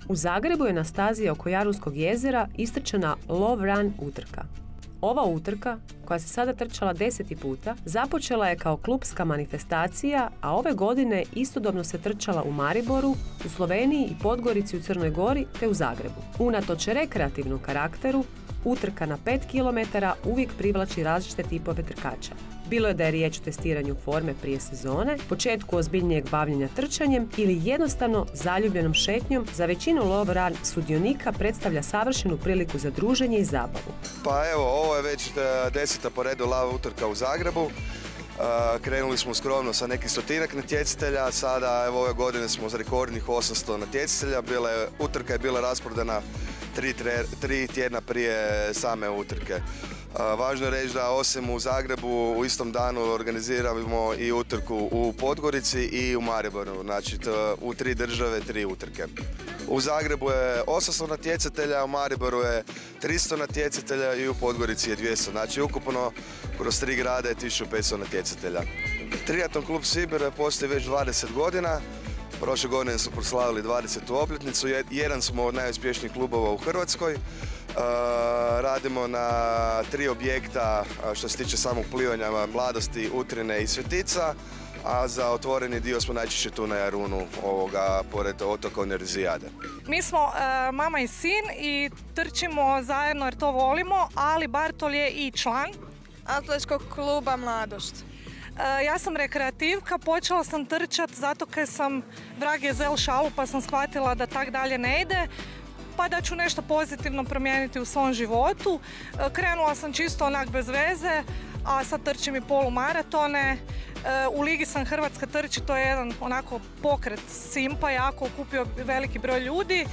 U Zagrebu je na stazi oko Jarunskog jezera istrčana Love Run utrka. Ova utrka, koja se sada trčala 10. puta, započela je kao klupska manifestacija, a ove godine istodobno se trčala u Mariboru, u Sloveniji i Podgorici u Crnoj Gori te u Zagrebu. Unatoč rekreativnom karakteru, utrka na 5 km uvijek privlači različite tipove trkača. Bilo je da je riječ o testiranju forme prije sezone, početku ozbiljnijeg bavljenja trčanjem ili jednostavno zaljubljenom šetnjom, za većinu Love Run sudionika predstavlja savršenu priliku za druženje i zabavu. Pa evo, ovo je već 10. po redu Love utrka u Zagrebu. Krenuli smo skromno sa nekih 100-tinjak natjecatelja, sada evo, ove godine smo za rekordnih 800 natjecatelja. Utrka je bila rasprodana 3 tjedna prije same utrke. Važno je reći da osim u Zagrebu u istom danu organiziramo i utrku u Podgorici i u Mariboru, znači u 3 države 3 utrke. U Zagrebu je 800 natjecatelja, u Mariboru je 300 natjecatelja i u Podgorici je 200, znači ukupno kroz 3 grada je 1500 natjecatelja. Triatlon klub Sibir postoji već 20 godina. Prošle godine su proslavili 20. obljetnicu, jedan smo od najuspješnijih klubova u Hrvatskoj. Radimo na 3 objekta što se tiče samog plivanja, Mladosti, Utrine i Svetica, a za otvoreni dio smo najčešće tu na Jarunu, pored otoka Univerzijade. Mi smo mama i sin i trčimo zajedno jer to volimo, ali Bartol je i član Atletskog kluba Mladost. Ja sam rekreativka, počela sam trčati zato kad sam vrag je zel šalu pa sam shvatila da tak dalje ne ide, pa da ću nešto pozitivno promijeniti u svom životu. Krenula sam čisto onak bez veze, a sad trčim i polumaratone. U Ligi sam Hrvatska trči, to je jedan onako pokret simpa, jako okupio veliki broj ljudi.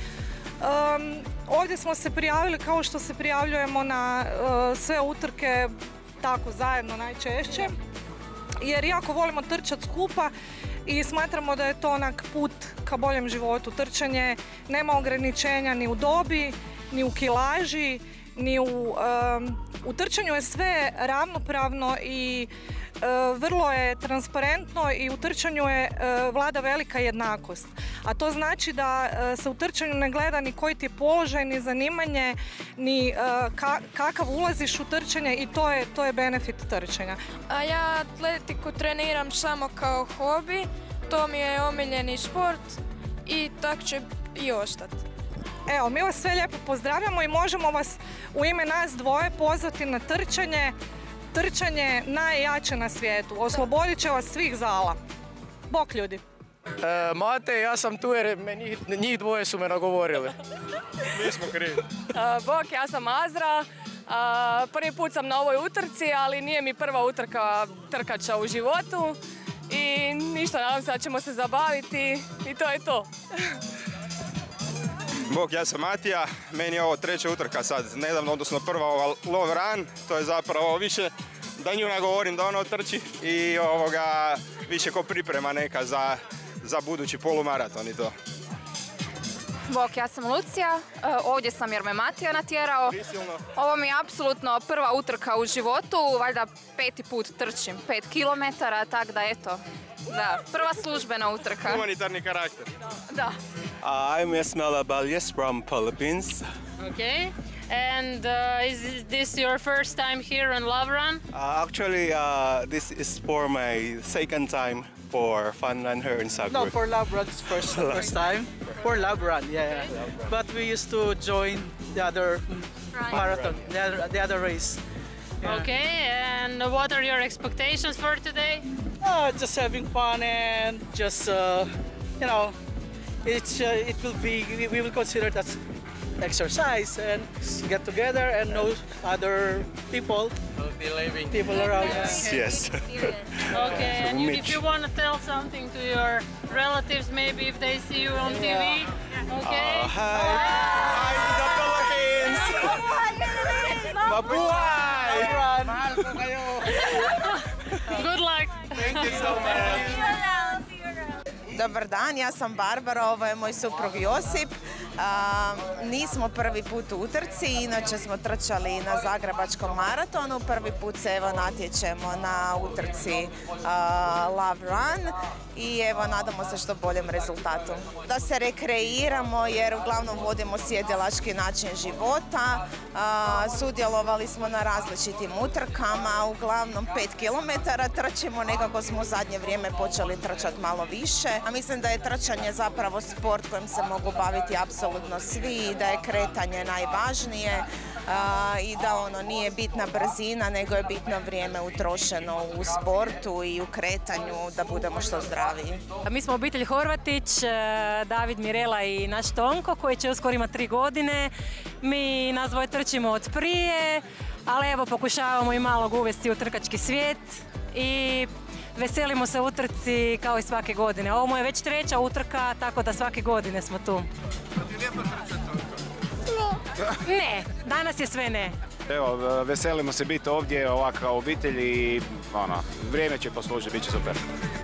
Ovdje smo se prijavili kao što se prijavljujemo na sve utrke, tako zajedno najčešće, jer jako volimo trčati skupa i smatramo da je to onak put ka boljem životu. Trčanje nema ograničenja ni u dobi, ni u kilaži, ni u trčanju je sve ravnopravno i vrlo je transparentno i u trčanju je vlada velika jednakost. A to znači da se u trčanju ne gleda ni koji ti je položaj, ni zanimanje, ni kakav ulaziš u trčanje i to je benefit trčanja. A ja atletiku treniram samo kao hobi, to mi je omiljeni sport i tak će i ostati. Evo, mi vas sve lijepo pozdravljamo i možemo vas u ime nas dvoje pozvati na trčanje. Trčanje najjače na svijetu. Oslobodit će vas svih zala. Bok ljudi. Mate, ja sam tu jer njih dvoje su me nagovorili. Mi smo krivi. Bok, ja sam Azra. Prvi put sam na ovoj utrci, ali nije mi prva utrka trkača u životu. I ništa, nadam se da ćemo se zabaviti i to je to. Bok, ja sam Matija, meni je ovo 3. utrka sad, nedavno, odnosno prva ova Love Run, to je zapravo više da nju nagovorim da ona otrči i više ko priprema neka za budući polumaraton i to. Bok, ja sam Lucija, ovdje sam jer me Matija natjerao. Ovo mi je apsolutno prva utrka u životu, valjda 5. put trčim, 5 km, tak da eto. Da, prva službena utrka. Humanitarni karakter. Da. I'm Esmela Baljes from Philippines. Okay. And is this your first time here on Love Run? Actually, this is for my second time for Fun Run here in Zagreb. No, for Love Run, it's first time. For Love Run, yeah. But we used to join the other marathon, the other race. Yeah. Okay, and what are your expectations for today? Just having fun and just, you know, it will be, we will consider that exercise and get together and know other people. People around us. Yes. Okay, and if you want to tell something to your relatives, maybe if they see you on TV. Okay. Hi to the Philippines. Mabuhay! Good luck. Thank you so much. Dobar dan, ja sam Barbara, ovo je moj suprug Josip. Nismo prvi put u utrci, inače smo trčali na Zagrebačkom maratonu. Prvi put se evo natječemo na utrci Love Run i evo nadamo se što boljem rezultatu. Da se rekreiramo jer uglavnom vodimo sjedilački način života. Sudjelovali smo na različitim utrkama, uglavnom 5 km trčimo, nekako smo u zadnje vrijeme počeli trčati malo više. A mislim da je trčanje zapravo sport kojim se mogu baviti apsolutno svi i da je kretanje najvažnije i da nije bitna brzina, nego je bitno vrijeme utrošeno u sportu i u kretanju da budemo što zdraviji. Mi smo obitelj Horvatić, David, Mirela i naš Tonko koji će uskoro imati 3 godine. Mi nas dvoje trčimo od prije, ali evo pokušavamo i malo uvesti u trkački svijet i veselimo se utrci kao i svake godine. Ovo mu je već 3. utrka, tako da svake godine smo tu. Ti lijepo trčati? Ne, danas je sve ne. Evo, veselimo se biti ovdje ovako kao obitelj i vrijeme će poslužiti, bit će super.